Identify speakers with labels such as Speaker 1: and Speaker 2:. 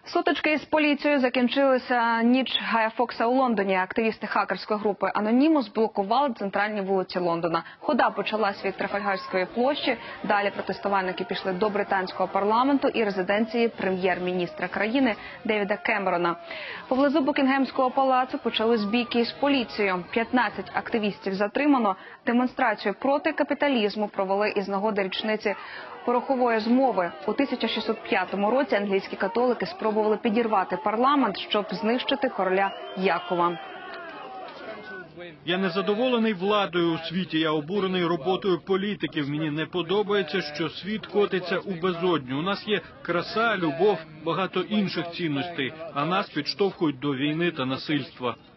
Speaker 1: Сутички з поліцією закінчилися ніч Гая Фокса у Лондоні. Активісти хакерської групи «Анонімус» блокували центральні вулиці Лондона. Хода почалась від Трафальгарської площі. Далі протестувальники пішли до британського парламенту і резиденції прем'єр-міністра країни Девіда Кемерона. Поблизу Букінгемського палацу почались бійки з поліцією. 15 активістів затримано. Демонстрацію проти капіталізму провели із нагоди річниці порохової змови. У 1605 році англійські католики спробували підірвати парламент, щоб знищити короля Якова.
Speaker 2: Я не задоволений владою у світі, я обурений роботою політиків. Мені не подобається, що світ котиться у безодню. У нас є краса, любов, багато інших цінностей, а нас підштовхують до війни та насильства.